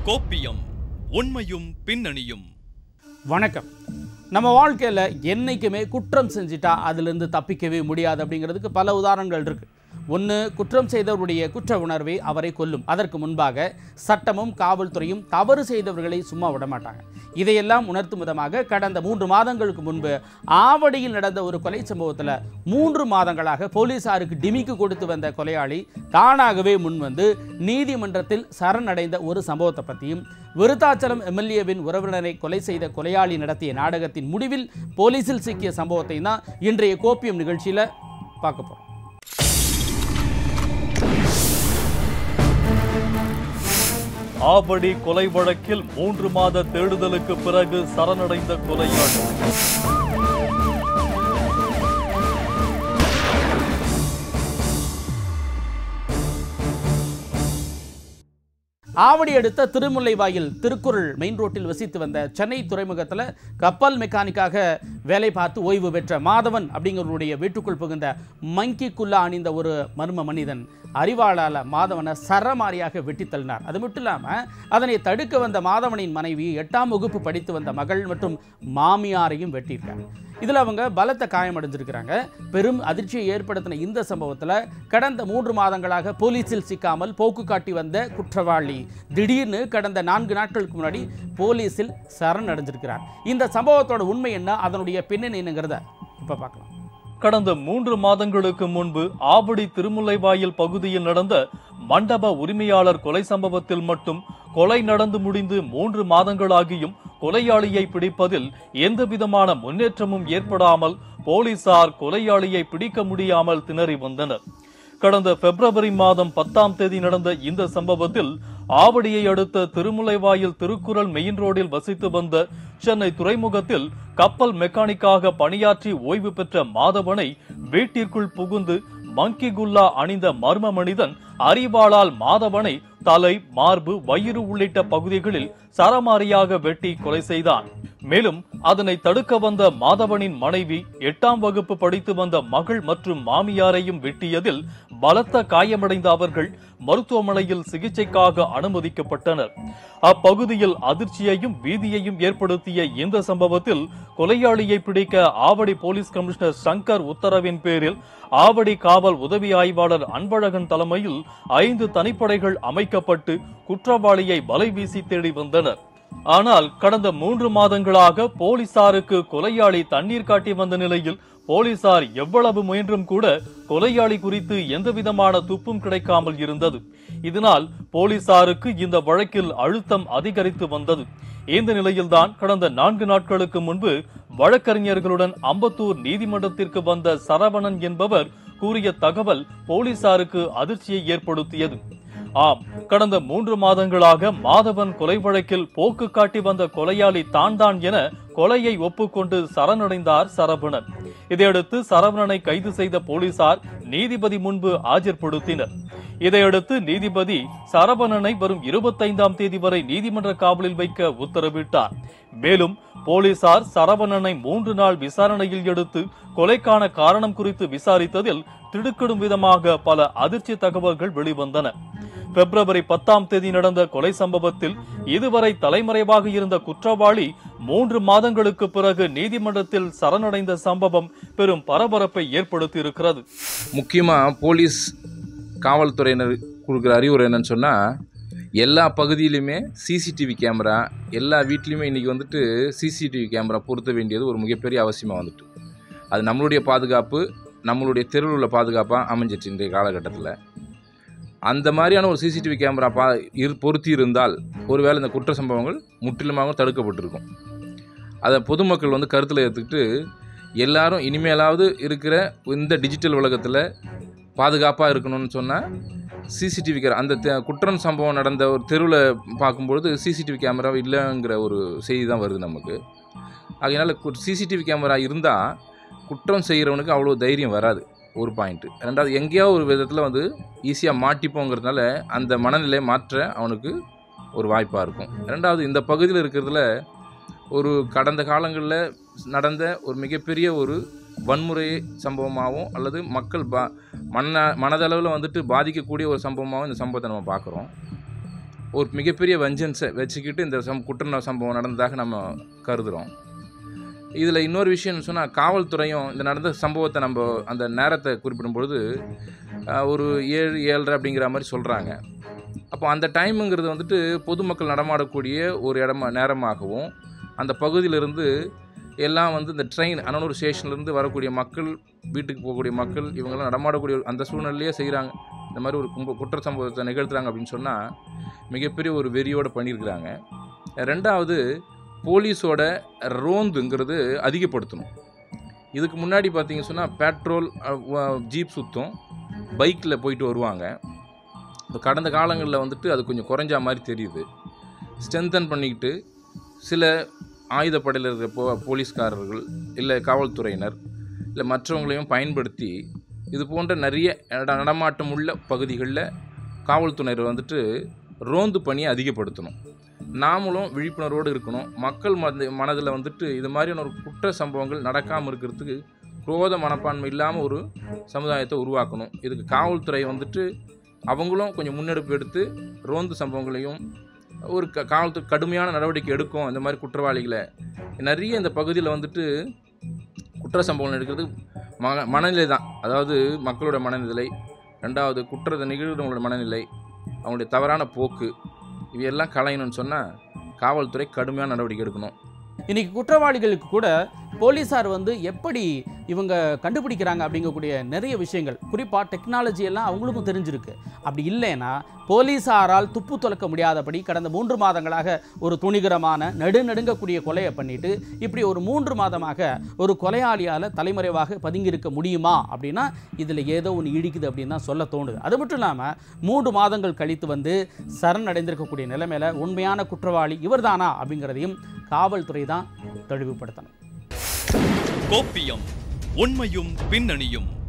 கோப்பியம் உண்மையும் பின்னணியும். வணக்கம். நம்ம வாழ்க்கையில் என்றைக்குமே குற்றம் செஞ்சிட்டா அதிலிருந்து தப்பிக்கவே முடியாது அப்படிங்கிறதுக்கு பல உதாரணங்கள் இருக்குது. ஒன்று, குற்றம் செய்தவருடைய குற்ற உணர்வை அவரை கொல்லும். அதற்கு முன்பாக சட்டமும் காவல்துறையும் தவறு செய்தவர்களை சும்மா விட மாட்டாங்க. இதையெல்லாம் உணர்த்தும் விதமாக கடந்த 3 மாதங்களுக்கு முன்பு ஆவடியில் நடந்த ஒரு கொலை சம்பவத்தில் 3 மாதங்களாக போலீசாருக்கு டிமிக்கு கொடுத்து வந்த கொலையாளி தானாகவே முன்வந்து நீதிமன்றத்தில் சரணடைந்த ஒரு சம்பவத்தை பற்றியும், விருத்தாச்சலம் எம்எல்ஏவின் உறவினரை கொலை செய்த கொலையாளி நடத்திய நாடகத்தின் முடிவில் போலீசில் சிக்கிய சம்பவத்தை தான் இன்றைய கோப்பியம் நிகழ்ச்சியில் பார்க்க போகிறோம். ஆவடி கொலை வழக்கில் 3 மாத தேடுதலுக்கு பிறகு சரணடைந்த கொலையாளி. ஆவடி அடுத்த திருமுல்லைவாயில் திருக்குறள் மெயின் ரோட்டில் வசித்து வந்த சென்னை துறைமுகத்தில் கப்பல் மெக்கானிக்காக வேலை பார்த்து ஓய்வு பெற்ற மாதவன் அப்படிங்கிறவருடைய வீட்டுக்குள் புகுந்த மங்கி குல்லா அணிந்த ஒரு மர்ம மனிதன் அறிவாளால் மாதவனை சரமாரியாக வெட்டி தள்ளினார். அது மட்டும் இல்லாமல் அதனை தடுக்க வந்த மாதவனின் மனைவி 8ஆம் வகுப்பு படித்து வந்த மகள் மற்றும் மாமியாரையும் வெட்டியிருக்காங்க. இதில் அவங்க பலத்த காயமடைஞ்சிருக்கிறாங்க. பெரும் அதிர்ச்சியை ஏற்படுத்தின இந்த சம்பவத்தில் கடந்த 3 மாதங்களாக போலீஸில் சிக்காமல் போக்கு காட்டி வந்த குற்றவாளி திடீர்னு கடந்த 4 நாட்களுக்கு முன்னாடி போலீஸில் சரணடைஞ்சிருக்கிறார். இந்த சம்பவத்தோட உண்மை என்ன, அதனுடைய பின்னணி என்னங்கிறத இப்போ பார்க்கலாம். கடந்த 3 மாதங்களுக்கு முன்பு ஆவடி திருமுல்லைவாயில் பகுதியில் நடந்த மண்டப உரிமையாளர் கொலை சம்பவத்தில் மட்டும் கொலை நடந்து முடிந்து 3 மாதங்களாகியும் கொலையாளியை பிடிப்பதில் எந்தவிதமான முன்னேற்றமும் ஏற்படாமல் போலீசார் கொலையாளியை பிடிக்க முடியாமல் திணறி வந்தனர். கடந்த பிப்ரவரி மாதம் 10ஆம் தேதி நடந்த இந்த சம்பவத்தில் ஆவடியை அடுத்த திருமுல்லைவாயில் திருக்குறள் மெயின் ரோடில் வசித்து வந்த சென்னை துறைமுகத்தில் கப்பல் மெக்கானிக்காக பணியாற்றி ஓய்வு பெற்ற மாதவனை வீட்டிற்குள் புகுந்து மங்கி குல்லா அணிந்த மர்ம மனிதன் அறிவாளால் மாதவனை தலை, மார்பு, வயிறு உள்ளிட்ட பகுதிகளில் சரமாரியாக வெட்டி கொலை செய்தான். மேலும் அதனை தடுக்க வந்த மாதவனின் மனைவி 8ஆம் வகுப்பு படித்து வந்த மகள் மற்றும் மாமியாரையும் வெட்டியதில் பலத்த காயமடைந்த அவர்கள் மருத்துவமனையில் சிகிச்சைக்காக அனுமதிக்கப்பட்டனர். அப்பகுதியில் அதிர்ச்சியையும் பீதியையும் ஏற்படுத்திய இந்த சம்பவத்தில் கொலையாளியை பிடிக்க ஆவடி போலீஸ் கமிஷனர் சங்கர் உத்தரவின் பேரில் ஆவடி காவல் உதவி ஆய்வாளர் அன்பழகன் தலைமையில் 5 தனிப்படைகள் அமைக்கப்பட்டு குற்றவாளியை வலை வீசி தேடி வந்தனர். ஆனால் கடந்த 3 மாதங்களாக போலீசாருக்கு கொலையாளி தண்ணீர் காட்டி வந்த நிலையில் போலீசார் எவ்வளவு முயன்றும் கூட கொலையாளி குறித்து எந்தவிதமான துப்பும் கிடைக்காமல் இருந்தது. இதனால் போலீசாருக்கு இந்த வழக்கில் அழுத்தம் அதிகரித்து வந்தது. இந்த நிலையில்தான் கடந்த 4 நாட்களுக்கு முன்பு வழக்கறிஞர்களுடன் அம்பத்தூர் நீதிமன்றத்திற்கு வந்த சரவணன் என்பவர் கூறிய தகவல் போலீசாருக்கு அதிர்ச்சியை ஏற்படுத்தியது. ஆம், கடந்த 3 மாதங்களாக மாதவன் கொலை வழக்கில் போக்கு காட்டி வந்த கொலையாளி தான் என கொலையை ஒப்புக்கொண்டு சரணடைந்தார் சரவணன். இதையடுத்து சரவணனை கைது செய்த போலீசார் நீதிபதி முன்பு ஆஜர்படுத்தினர். இதையடுத்து நீதிபதி சரவணனை வரும் 25ஆம் தேதி வரை நீதிமன்ற காவலில் வைக்க உத்தரவிட்டார். மேலும் போலீசார் சரவணனை 3 நாள் விசாரணையில் எடுத்து கொலைக்கான காரணம் குறித்து விசாரித்ததில் திடுக்கிடும் விதமாக பல அதிர்ச்சி தகவல்கள் வெளிவந்தன. பிப்ரவரி 10ஆம் தேதி நடந்த கொலை சம்பவத்தில் இதுவரை தலைமறைவாக இருந்த குற்றவாளி 3 மாதங்களுக்கு பிறகு நீதிமன்றத்தில் சரணடைந்த சம்பவம் பெரும் பரபரப்பை ஏற்படுத்தி இருக்கிறது. முக்கியமா போலீஸ் காவல்துறையினர் கொடுக்குற அறிவுரை என்னன்னு சொன்னா, எல்லா பகுதியிலுமே சிசிடிவி கேமரா, எல்லா வீட்லையுமே இன்னைக்கு வந்துட்டு சிசிடிவி கேமரா பொருத்த வேண்டியது ஒரு மிகப்பெரிய அவசியமாக வந்துட்டு. அது நம்மளுடைய பாதுகாப்பு, நம்மளுடைய தெருவில் உள்ள பாதுகாப்பாக அமைஞ்சிட்டு இன்றைய காலகட்டத்தில். அந்த மாதிரியான ஒரு சிசிடிவி கேமரா பொருத்தி இருந்தால் ஒருவேளை இந்த குற்ற சம்பவங்கள் முற்றிலுமாக தடுக்கப்பட்டிருக்கும். அதை பொதுமக்கள் வந்து கருத்தில் எடுத்துக்கிட்டு எல்லாரும் இனிமேலாவது இருக்கிற இந்த டிஜிட்டல் உலகத்தில் பாதுகாப்பாக இருக்கணும்னு சொன்னால் சிசிடிவி கேமரா, அந்த குற்றம் சம்பவம் நடந்த ஒரு தெருவில் பார்க்கும்பொழுது சிசிடிவி கேமரா இல்லைங்கிற ஒரு செய்தி தான் வருது நமக்கு. அதனால் சிசிடிவி கேமரா இருந்தால் குற்றம் செய்கிறவனுக்கு அவ்வளோ தைரியம் வராது, ஒரு பாயிண்ட்டு. ரெண்டாவது, எங்கேயோ ஒரு விதத்தில் வந்து ஈஸியாக மாட்டிப்போங்கிறதுனால அந்த மனநிலையை மாற்ற அவனுக்கு ஒரு வாய்ப்பாக இருக்கும். ரெண்டாவது, இந்த பகுதியில் இருக்கிறதுல ஒரு கடந்த காலங்களில் நடந்த ஒரு மிகப்பெரிய ஒரு வன்முறை சம்பவமாகவும் அல்லது மக்கள் மனதளவில் வந்துட்டு பாதிக்கக்கூடிய ஒரு சம்பவமாகவும் இந்த சம்பவத்தை நம்ம பார்க்குறோம். ஒரு மிகப்பெரிய வஞ்சன்ஸை வச்சுக்கிட்டு இந்த குற்ற சம்பவம் நடந்ததாக நம்ம கருதுகிறோம். இதில் இன்னொரு விஷயம்னு சொன்னால், காவல்துறையும் இந்த நடந்த சம்பவத்தை நம்ம அந்த நேரத்தை குறிப்பிடும் பொழுது ஒரு 7-7:30 அப்படிங்கிற மாதிரி சொல்கிறாங்க. அப்போ அந்த டைமுங்கிறது வந்துட்டு பொதுமக்கள் நடமாடக்கூடிய ஒரு நேரமாகவும், அந்த பகுதியிலிருந்து எல்லாம் வந்து இந்த ட்ரெயின் அனனூர் ஸ்டேஷன்லேருந்து வரக்கூடிய மக்கள், வீட்டுக்கு போகக்கூடிய மக்கள், இவங்கெல்லாம் நடமாடக்கூடிய அந்த சூழ்நிலையே செய்கிறாங்க. இந்த மாதிரி ஒரு குற்ற சம்பவத்தை நிகழ்த்துறாங்க அப்படின்னு சொன்னால் மிகப்பெரிய ஒரு வெறியோடு பண்ணியிருக்கிறாங்க. ரெண்டாவது, போலீஸோட ரோந்துங்கிறது அதிகப்படுத்தணும். இதுக்கு முன்னாடி பார்த்தீங்க சொன்னால் பெட்ரோல் ஜீப் சுற்றும், பைக்கில் போயிட்டு வருவாங்க. இப்போ கடந்த காலங்களில் வந்துட்டு அது கொஞ்சம் குறைஞ்சா மாதிரி தெரியுது. ஸ்ட்ரென்தன் பண்ணிக்கிட்டு சில ஆயுதப்படையில் இருக்கிற போலீஸ்காரர்கள் இல்லை காவல்துறையினர் இல்லை மற்றவங்களையும் பயன்படுத்தி இது போன்ற நிறைய நடமாட்டம் உள்ள பகுதிகளில் காவல்துறையினர் வந்துட்டு ரோந்து பணியை அதிகப்படுத்தணும். நாமளும் விழிப்புணர்வோடு இருக்கணும். மக்கள் மனதில் வந்துட்டு இது மாதிரியான ஒரு குற்ற சம்பவங்கள் நடக்காமல் இருக்கிறதுக்கு குரோத மனப்பான்மை இல்லாமல் ஒரு சமுதாயத்தை உருவாக்கணும். இதுக்கு காவல்துறை வந்துட்டு அவங்களும் கொஞ்சம் முன்னெடுப்பு எடுத்து ரோந்து சம்பவங்களையும் ஒரு காவல்துறை கடுமையான நடவடிக்கை எடுக்கும். இந்த மாதிரி குற்றவாளிகளை நிறைய இந்த பகுதியில் வந்துட்டு குற்ற சம்பவங்கள் எடுக்கிறது மனநிலை தான். அதாவது மக்களோட மனநிலை, ரெண்டாவது குற்றத்தை நிகழ்கிறவங்களோட மனநிலை, அவங்களுடைய தவறான போக்கு, இவையெல்லாம் களையணும்னு சொன்னால் காவல்துறை கடுமையான நடவடிக்கை எடுக்கணும். இன்னைக்கு குற்றவாளிகளுக்கு கூட போலீஸார் வந்து எப்படி இவங்க கண்டுபிடிக்கிறாங்க அப்படிங்கக்கூடிய நிறைய விஷயங்கள், குறிப்பாக டெக்னாலஜி எல்லாம் அவங்களுக்கும் தெரிஞ்சிருக்கு. அப்படி இல்லைன்னா போலீஸாரால் துப்பு துலக்க முடியாதபடி கடந்த 3 மாதங்களாக ஒரு துணிகரமான நடுநடுங்கக்கூடிய கொலையை பண்ணிட்டு இப்படி ஒரு 3 மாதமாக ஒரு கொலையாளியால் தலைமறைவாக பதுங்கியிருக்க முடியுமா அப்படின்னா இதில் ஏதோ ஒன்று இடிக்குது அப்படின்னு தான் சொல்ல தோணுது. அது மட்டும் இல்லாமல் 3 மாதங்கள் கழித்து வந்து சரணடைந்திருக்கக்கூடிய நிலைமையில உண்மையான குற்றவாளி இவர்தானா அப்படிங்கிறதையும் காவல்துறை தான் தெளிவுபடுத்தணும். கோப்பியம், உண்மையும் பின்னணியும்.